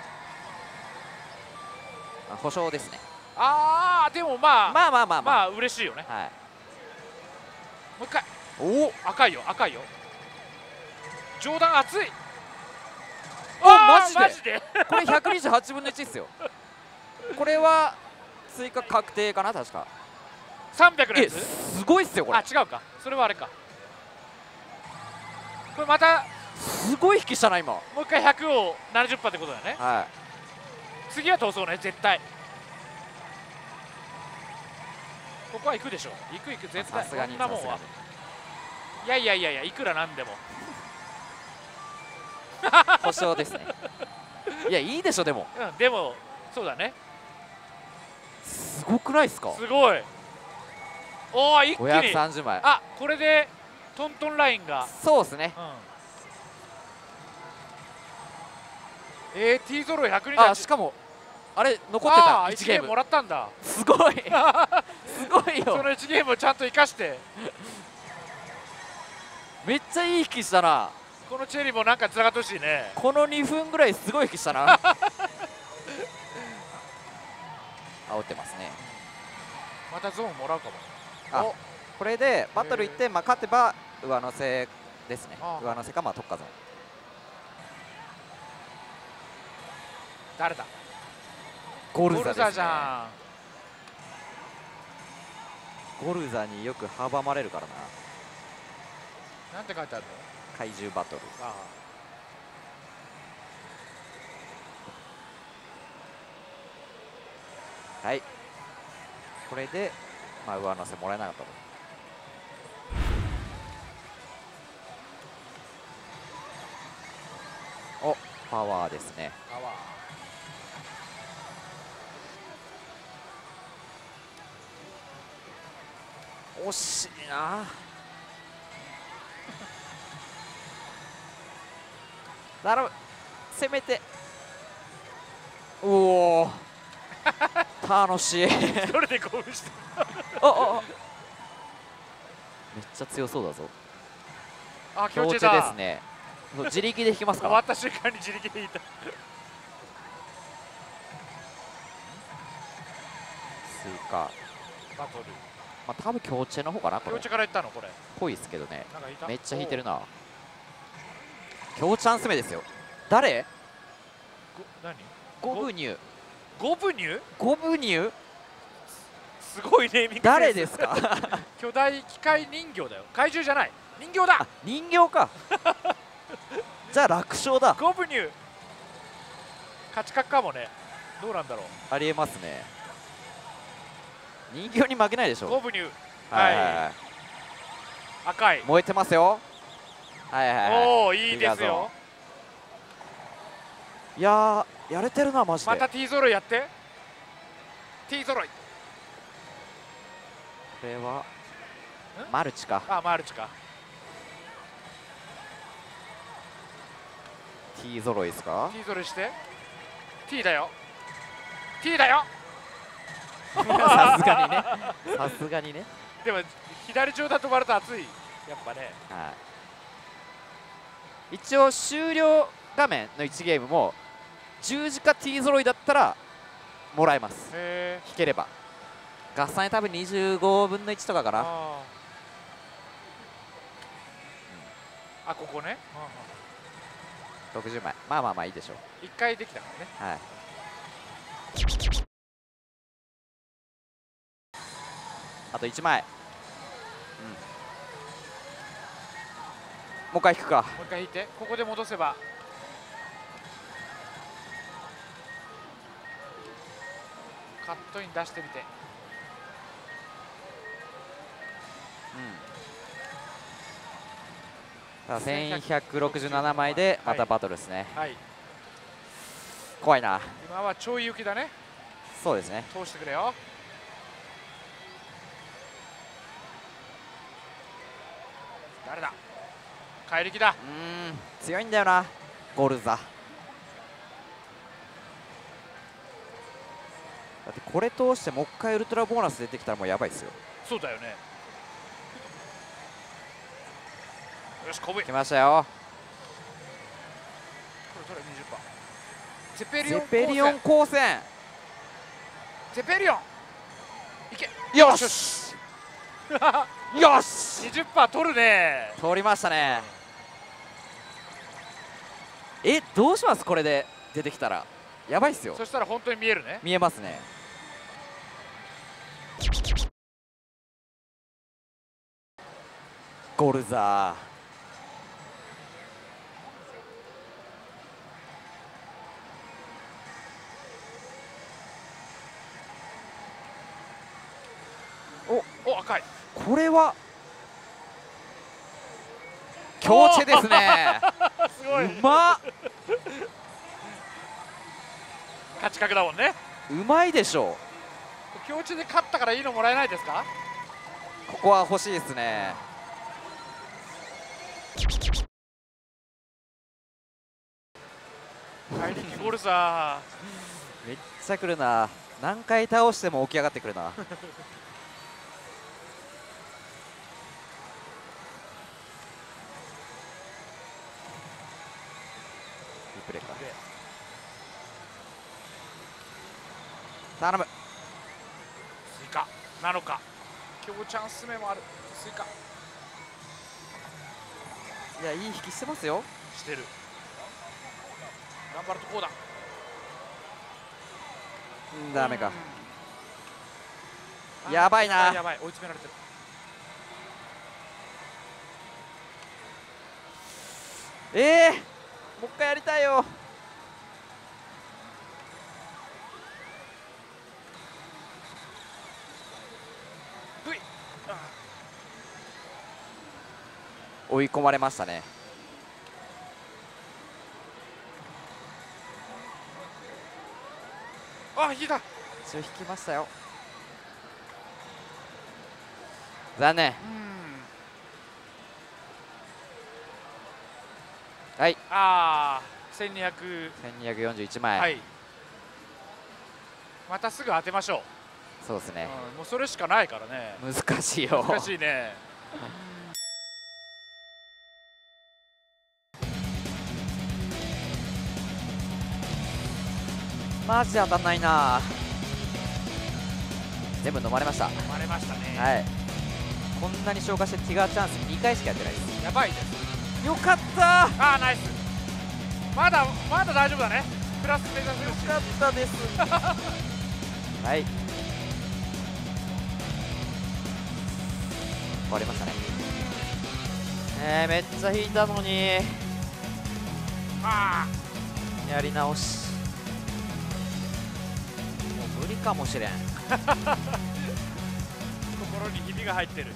あ、保証ですね。 ああ、でもまあまあ嬉しいよね。 はい。 もう一回。 おお、 赤いよ赤いよ。上段熱い。 マジでこれ128分の1っすよ。これは追加確定かな、確か。 300のやつ。 すごいっすよこれ。 あ、違うか、それはあれか。これまたすごい引きしたな今。 もう一回100を 70% ってことだよね。 はい。 次は通そうね、絶対。ここは行くでしょ。行く絶対。 さすがにこんなもんは。いやいくらなんでも保証ですね。いや、いいでしょ。でもでもそうだね。 すごくないですか。 すごい。おお、一気に 530枚。 あ、これでトントンラインが。 そうですね。 T ゾロ128。 あ、しかもあれ残ってた。1 1 ゲームゲームもらったんだ。 すごいすごいよ。 その1ゲームをちゃんと生かして。 めっちゃいい引きしたな。 このチェリーもなんかつながってほしいね。 この2分ぐらいすごい引きしたな煽ってますね。 またゾーンもらうかも。 あ、これでバトル行って、まあ、勝てば上乗せですね。上乗せか、まあ、特化ゾーン。 誰だ。 ゴルザですね。 じゃゴルザによく阻まれるからな。 なんて書いてあるの。 怪獣バトル。はい、これで、まあ、上乗せもらえなかったと。お、パワーですね。 パワ惜しいな。頼む、攻めて。おお楽しいー。それで興奮して。 あめっちゃ強そうだぞ。 強強制ですね。自力で引きますか。 終わった瞬間に自力で引いた。 スイカバトル。 まあ多分強制の方かな。これ強制からいったのこれ。 ぽいですけどね。 なんかいた。 めっちゃ引いてるな。強チャンス目ですよ。誰？ 何？ ゴブニュ。 ゴブニュ？ ゴブニュ？ すごいネーミング。 誰ですか？ 巨大機械人形だよ。怪獣じゃない。人形だ。 人形か。じゃあ楽勝だ。 ゴブニュ。勝ち確かもね。どうなんだろう。 ありえますね。人形に負けないでしょ。 ゴブニュ。 はい。 赤い。 燃えてますよ。はいはいはい。 おお、いいですよ。 いやー、やれてるなマジで。 また T 揃いやって。T 揃い。 これはマルチか。 マルチか。 T 揃いですか。 T 揃いして。 T だよ。 T だよ。 さすがにね。さすがにね。 でも左上だと割ると熱い。やっぱね。 はい。一応終了画面の1ゲームも十字架 T 揃いだったらもらえます。引ければ。合算で多分25分の1とかかな。 ここね。 60枚。まあまあまあいいでしょう。 1回できたからね。 はい。あと1枚。もう一回引くか。 もう一回引いて、ここで戻せば。カットイン出してみて。 1167枚でまたバトルですね。 はい。 怖いな。 今はちょい行きだね。 そうですね。 通してくれよ。誰だ。怪力だ。 強いんだよなゴルザ。だってこれ通してもう一回ウルトラボーナス出てきたらもうやばいですよ。 そうだよね。よし、こぶ来ましたよ。 これ20%。ゼペリオン光線。 ゼペリオンいけ。 よしよし 20%取るね。 取りましたね。どうしますこれで出てきたら。やばいっすよ。 そしたら本当に見えるね。 見えますね。ゴルザー。 お、赤い。 これは強チェですね。 すごい。 うまっ。 勝ち確だもんね。 うまいでしょう。強チェで勝ったからいいのもらえないですか。 ここは欲しいですね。 怪力ゴルザめっちゃ来るな。何回倒しても起き上がってくるな。リプレイか。頼む。 スイカなのか。今日チャンス目もある。スイカいや、いい引きしてますよ。 してる。頑張るとこうだ。 ダメか。やばいな。 やばい、追い詰められてる。 もう一回やりたいよ。追い込まれましたね。 あ、引いた。 一応引きましたよ。残念。はい。 ああ、1200。 1241枚。 はい。またすぐ当てましょう。 そうですね。 もうそれしかないからね。 難しいよ。 難しいね。 マジで当たんないな。全部飲まれました。 飲まれましたね。 はい。こんなに消化してティガーチャンス2回しかやってないです。 やばいです。 よかった。 ああ、ナイス。まだ大丈夫だね。プラス目指せるし。 よかったです。はい。終わりましたね。めっちゃ引いたのに。やり直し。もう無理かもしれん。 心にひびが入ってる。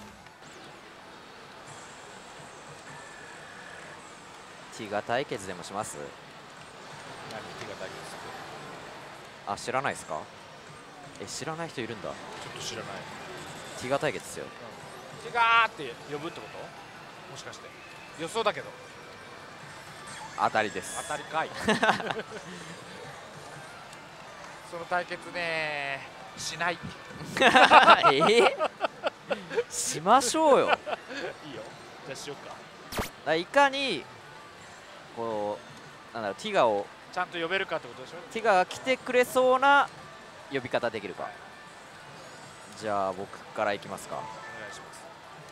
ティガ対決でもします？ 何ティガ対決？ あ、知らないですか？知らない人いるんだ。 ちょっと知らない。 ティガ対決ですよ。 ティガーって呼ぶってこと？もしかして予想だけど。 当たりです。 当たりかい。その対決ね、しない。 しましょうよ。 いいよ。じゃあしようか。 いかにこうなんだろう、ティガをちゃんと呼べるかってことでしょ。 ティガが来てくれそうな呼び方できるか。はい、じゃあ僕からいきますか。お願いします。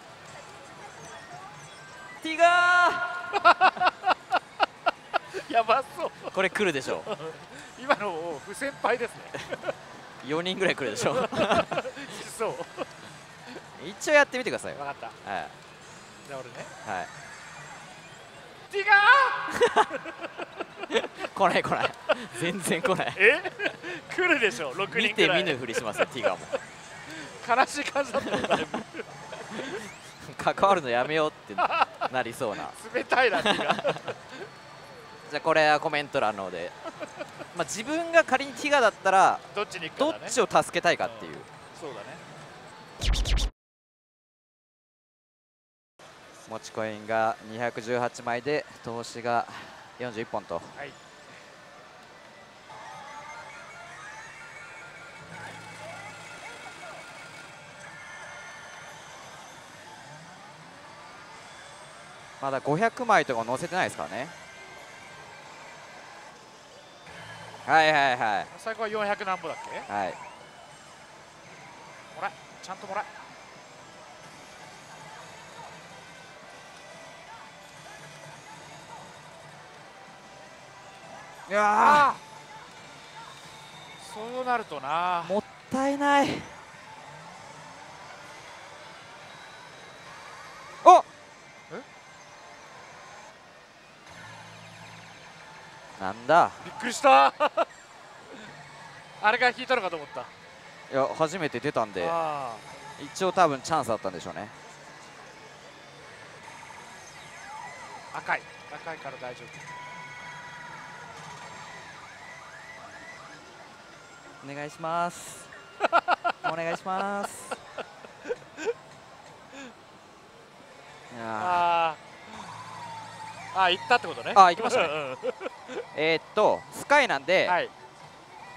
ティガーやばそう。 これ来るでしょう。 今の不先輩ですね。 4人ぐらい来るでしょう。 来そう。 一応やってみてくださいよ。 分かった。 はい。 じゃあ俺ね。 はい。 ティガー来ない来ない。全然来ない。 来るでしょ。6人くらい。 見て見ぬふりしますよ、ティガも。 悲しい感じだったよ、だいぶ。 関わるのやめようってなりそうな。 冷たいな、ティガ。 じゃあこれはコメント欄ので、まあ自分が仮にティガだったらどっちに行くかだね。 どっちを助けたいかっていう。 そうだね。 持ちコインが218枚で投資が41本と。はい。まだ500枚とか載せてないですからね。はいはいはい。 最後は400何歩だっけ？ はい。 もらえ、ちゃんともらえ。 いやそうなるとな。 もったいない。おっ。なんだ。 びっくりした。あれが引いたのかと思った。 いや初めて出たんで一応多分チャンスだったんでしょうね。 赤いから大丈夫。お願いします。お願いします。 行ったってことね。 行きましたね。スカイなんで、 はい、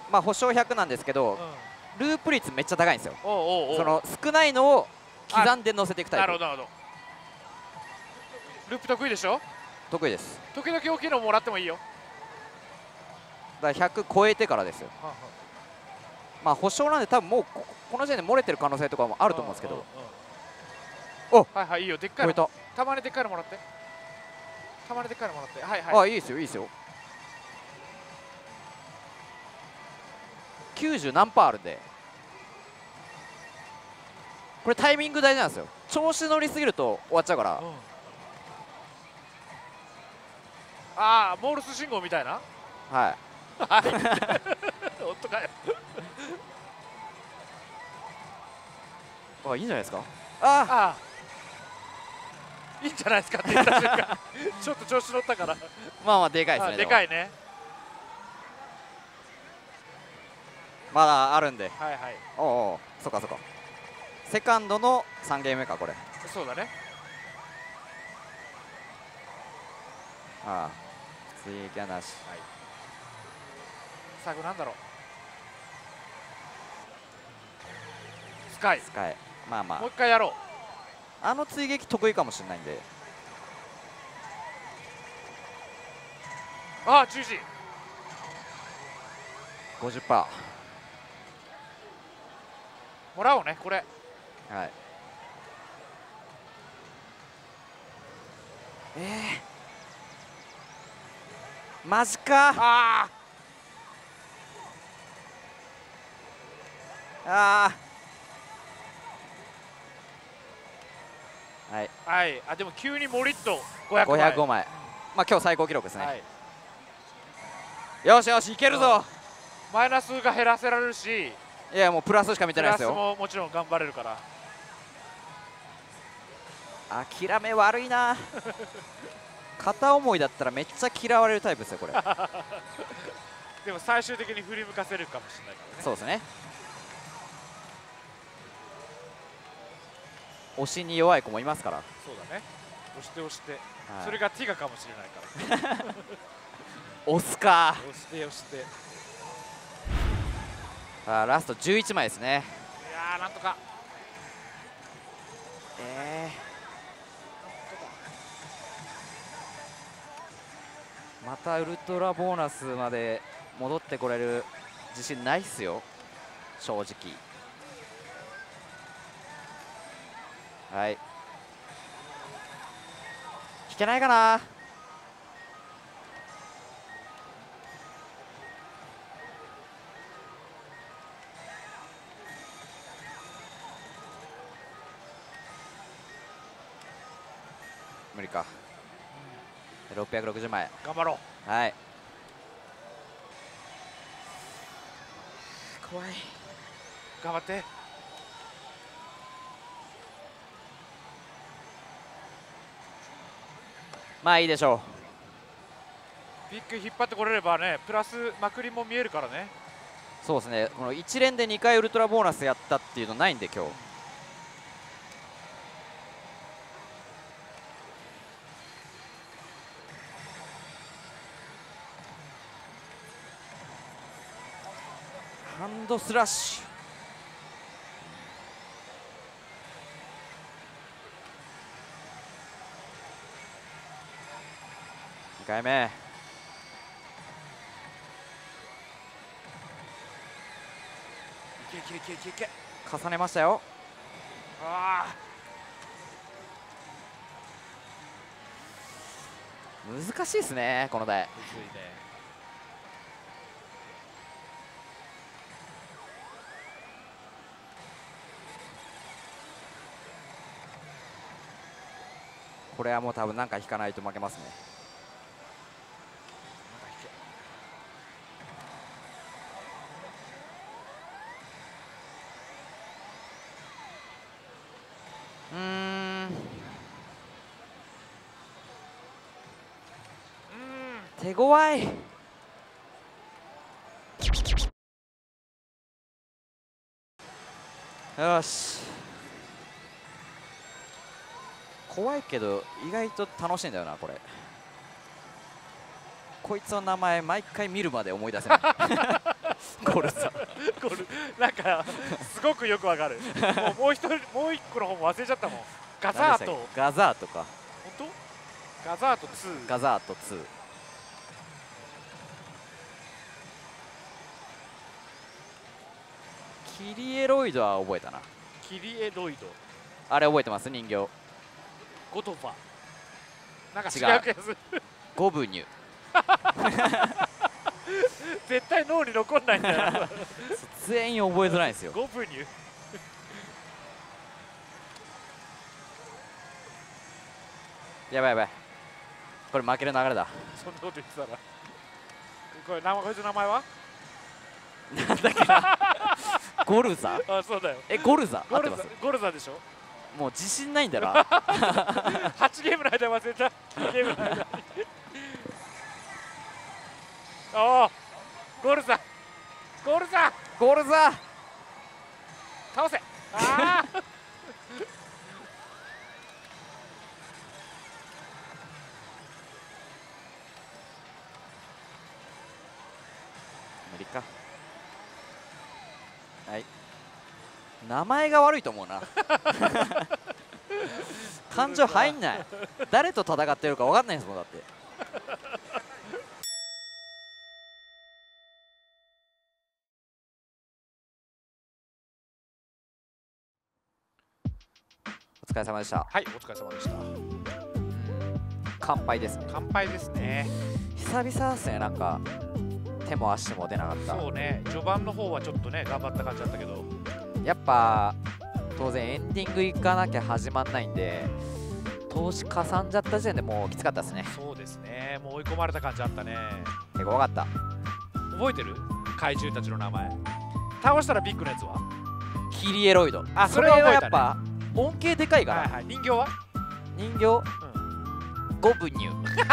まあ保証100なんですけど、ループ率めっちゃ高いんですよ。 おうその少ないのを刻んで乗せていくタイプ。 なるほどなるほど。ループ得意でしょ。 得意です。 時々大きいのもらってもいいよ。 だから100超えてからですよ。まあ保証なんで多分もうこの時点で漏れてる可能性とかもあると思うんですけど。お、 はいはい、いいよ。でっかいの超えた。 たまにでっかいのもらって、たまにでっかいのもらって。はいはい。 あ、いいですよいいですよ。90何パーあるんで、これタイミング大事なんですよ。調子乗りすぎると終わっちゃうから。 ああ、モールス信号みたいな。 はい。 本当かよ。 あ、いいんじゃないですか。あいいんじゃないですかって言った瞬間ちょっと調子乗ったから。 まあまあでかいですね。 でかいね。 まだあるんで。 はいはい。 おお、そっかそっか。セカンドの3ゲーム目かこれ。 そうだね。 ああ、追撃はなし。 はい。最後なんだろう。スカイ。 スカイ。まあまあ。 もう一回やろう。 あの追撃得意かもしれないんで。 ああ、中止。 50%。 もらおうねこれ。 はい。マジか。 ああ。はい。 はい。あ、でも急にもりっと500枚。 505枚。まあ今日最高記録ですね。 はい、 よしよしいけるぞ。 マイナスが減らせられるし、 いやもうプラスしか見てないですよ。 プラスももちろん頑張れるから。 諦め悪いな片思いだったらめっちゃ嫌われるタイプですよこれでも最終的に振り向かせるかもしれないからね。 そうですね。押しに弱い子もいますから。 そうだね。押して押して、 はい、 それがティガかもしれないから押すか。 押して押して。 ラスト11枚ですね。 いやーなんとか。 またウルトラボーナスまで戻ってこれる自信ないっすよ正直。はい、引けないかな。無理か。660枚頑張ろう。はい、怖い。 頑張って。 まあいいでしょビッグ引っ張ってこれればね、プラスまくりも見えるからね。 う。そうですね。この一連で2回ウルトラボーナスやったっていうのないんで今日。ハンドスラッシュ。2回目。 いけいけいけいけいけ。 重ねましたよ。 あ難しいですねこの台。 むずいね。 これはもう多分なんか引かないと負けますね。手強い。よし。怖いけど意外と楽しいんだよなこれ。こいつの名前毎回見るまで思い出せないゴルザゴルなんかすごくよくわかる。もう一個の方も忘れちゃったもん。ガザート。 ガザートか。 本当？ガザート2。 ガザート2。キリエロイドは覚えたな。 キリエロイド。 あれ覚えてます？人形。 ゴトファ。なんか違う気がする。 ゴブニュ。 絶対脳に残んないんだよ。 全員覚えづらいんですよ。 ゴブニュ。 やばいやばい。これ負ける流れだ。 そんなこと言ってたら。こいつの名前は？ なんだっけな。ゴルザ？ あ、そうだよ。 ゴルザ？合ってます？ ゴルザでしょ？ もう自信ないんだな。 8ゲームの間忘れた。2ゲームの間に。おお、ゴルザ。ゴルザ。 ゴルザ。 倒せ。ああ。 無理か。はい。名前が悪いと思うな。感情入んない。誰と戦ってるか分かんないですもん、だって。お疲れ様でした。 はい、お疲れ様でした。 乾杯ですね。 乾杯ですね。 久々ですね、なんか手も足も出なかった。 そうね、序盤の方はちょっとね、頑張った感じだったけど、 やっぱ当然エンディング行かなきゃ始まんないんで、投資かさんじゃった時点でもうきつかったですね。 そうですね、もう追い込まれた感じあったね。 結構分かった。 覚えてる？怪獣たちの名前。倒したらビッグのやつは？ キリエロイド。 あ、 それはやっぱ恩恵でかいから。 はいはい。人形は？ 人形、ゴブニュ。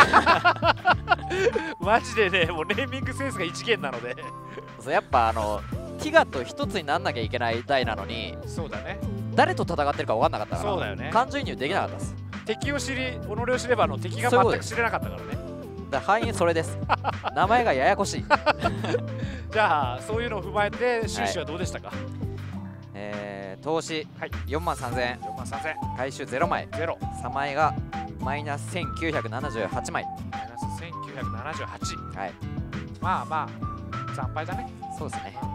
マジでね、もうネーミングセンスが一元なので。 そう、やっぱティガと一つになんなきゃいけない台なのに、 そうだね。 誰と戦ってるか分かんなかったから、 そうだよね。 感情移入できなかったです。 敵を知り、己を知れば敵が全く知れなかったからね。 だから敗因それです。名前がややこしい。 じゃあそういうのを踏まえて収支はどうでしたか？ 投資、はい、4万3000円、回収0枚、3枚がマイナス1978枚、 マイナス1978。 はい、 まあまあ惨敗だね。 そうですね。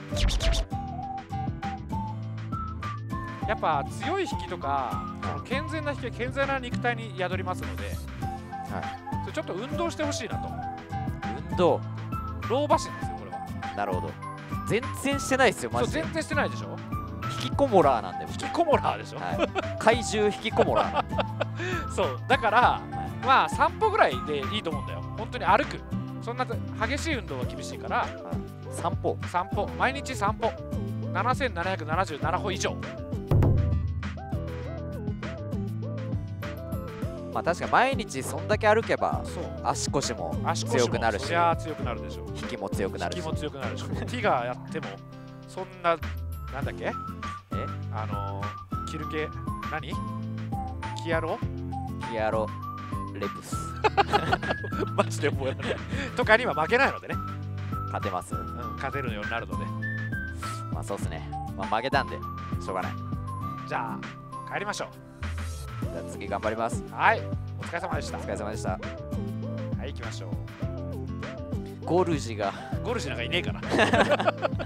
やっぱ強い引きとか、健全な引きは健全な肉体に宿りますので、はい、それちょっと運動してほしいなと。 運動、 老婆心ですよ、これは。 なるほど。全然してないですよ、マジで。 全然してないでしょ。 引きこもらーなんで。 引きこもらーでしょ、はい、 怪獣引きこもらーなんで。 そうだから、はい、まあ散歩ぐらいでいいと思うんだよ。本当に歩く、そんな激しい運動は厳しいから、はい、 散歩、 毎日散歩7777歩以上。 まあ確かに毎日そんだけ歩けば足腰も強くなるし、 強くなるでしょ。 引きも強くなるし、 ティガーやってもそんな、なんだっけ、キル系、何、キアロレプスマジで覚えられないとかには負けないのでね、 勝てます。 勝てるようになるので、 まあそうっすね。まあ負けたんでしょうがない。 じゃあ帰りましょう。 じゃあ次頑張ります。 はい、お疲れ様でした。 お疲れ様でした。 はい、行きましょう。 ゴルジなんかいねえかな。